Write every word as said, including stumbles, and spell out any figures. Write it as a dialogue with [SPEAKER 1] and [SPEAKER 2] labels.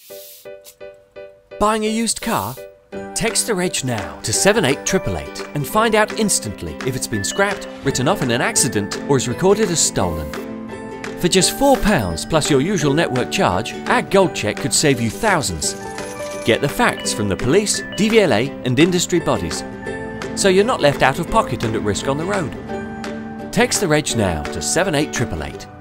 [SPEAKER 1] Buying a used car? Text the reg now to seven eight eight eight eight and find out instantly if it's been scrapped, written off in an accident, or is recorded as stolen. For just four pounds plus your usual network charge, our Gold Check could save you thousands. Get the facts from the police, D V L A and industry bodies, so you're not left out of pocket and at risk on the road. Text the reg now to seven eight eight eight eight.